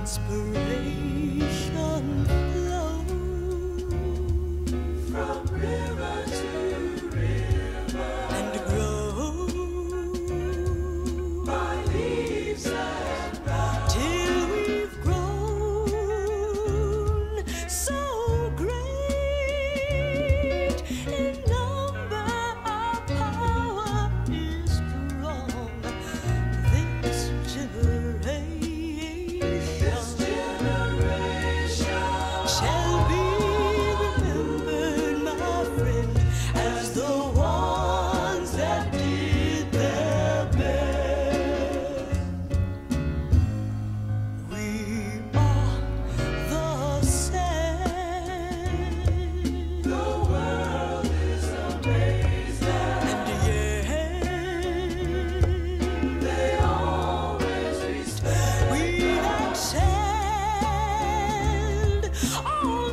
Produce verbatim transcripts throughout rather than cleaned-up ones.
inspiration flows from river to river and grows by leaves and boughs till we've grown so great in number. Our power is strong. This generation shall be remembered, my friend, as the ones that did their best. We are the same. The world is amazed, and yet they always respect. We excelled all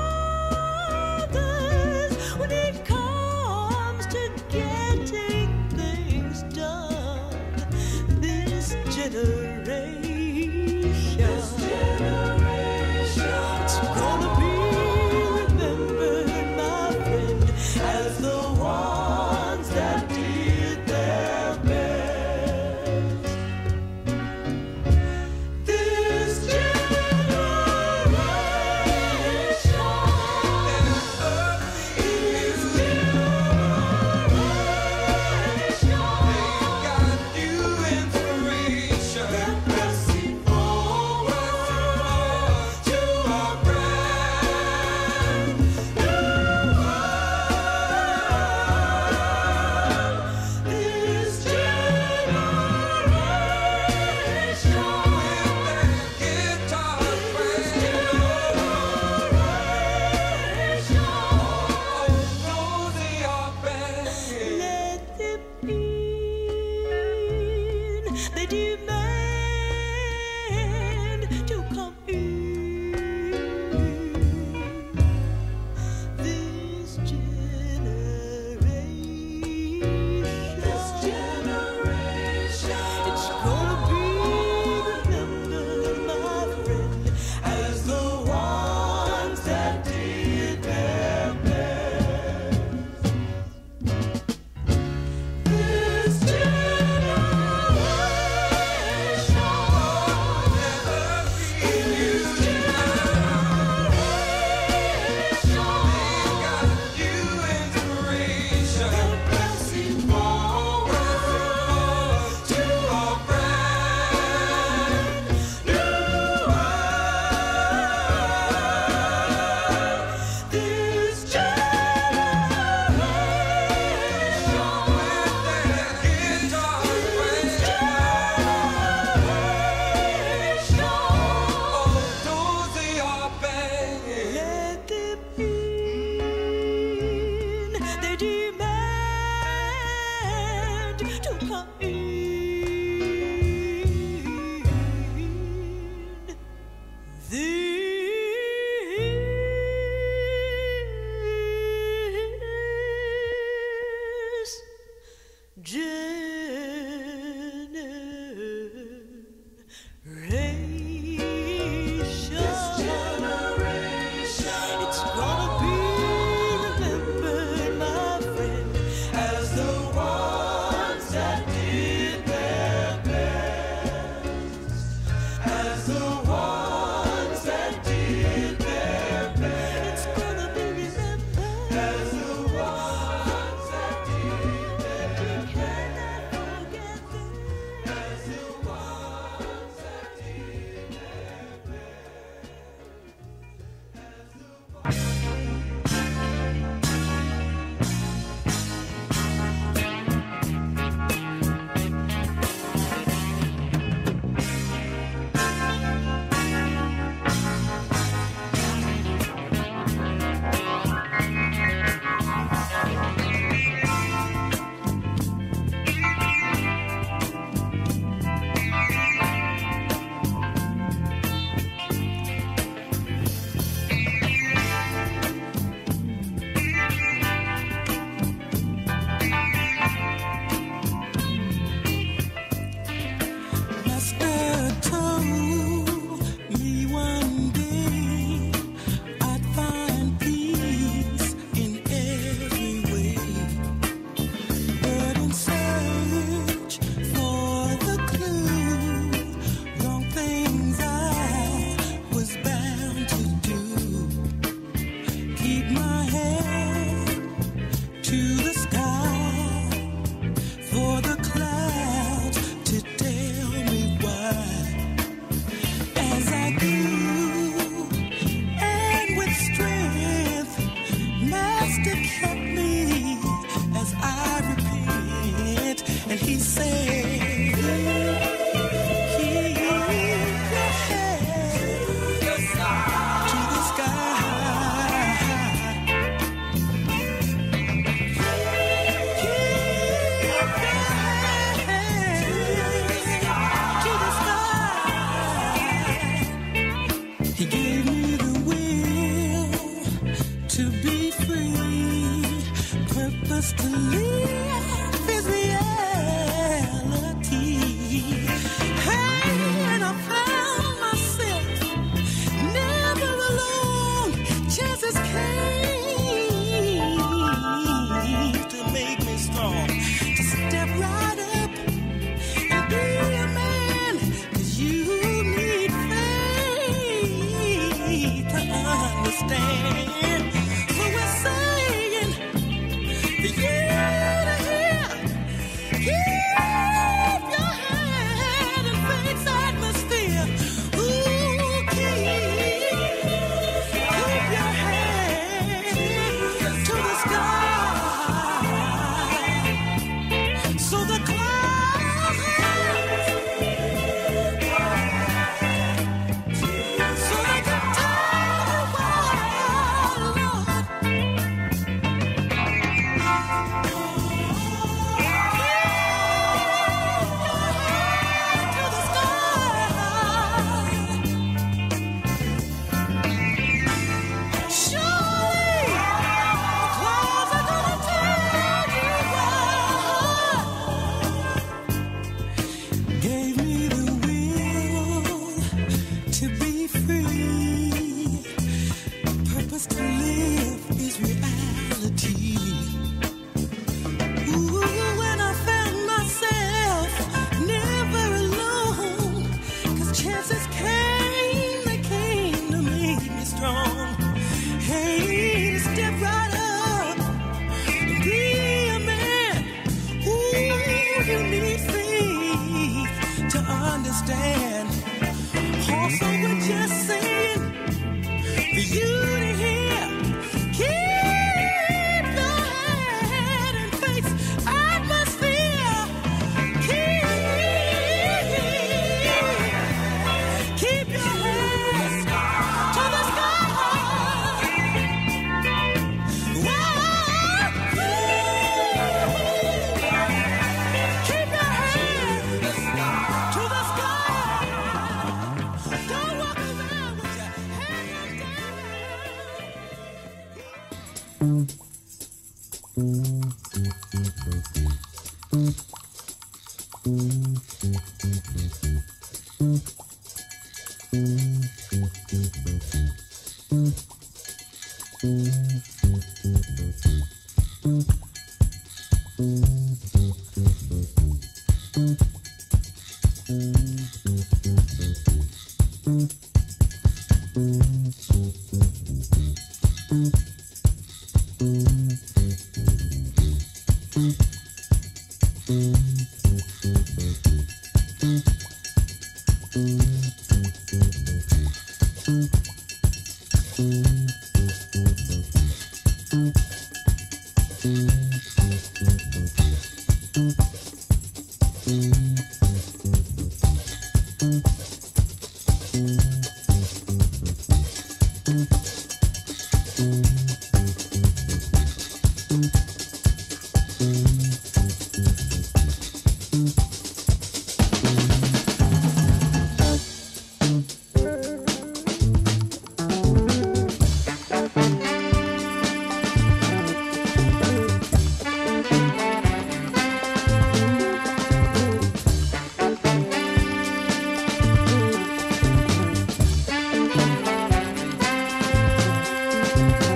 others when it comes to getting things done. This generation, this generation, it's gonna be remembered, my friend, as the ones that did their best. This generation is purpose to live is reality. Hey, and I found myself never alone. Chances came to make me strong, to step right up and be a man. 'Cause you need faith to understand. So we're saying for you to hear, keep your head in faith's atmosphere. Ooh, keep, keep your head to the sky, so the clouds, so they can tell the world, Lord. To the sky. Surely the clouds are gonna tell you why. Gave me the will to be free. Purpose to live is reality. Ooh, when I found myself never alone, 'cause chances came, they came to make me strong. Hey, to step right up and be a man. Ooh, you need faith to understand. Also, we're just saying for you to hear, keep your head in faith's atmosphere. Keep, keep your head to the sky. Whoa, keep your head to the sky. Don't walk around with your head down.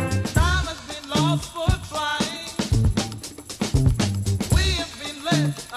Time has been lost for flying. We have been left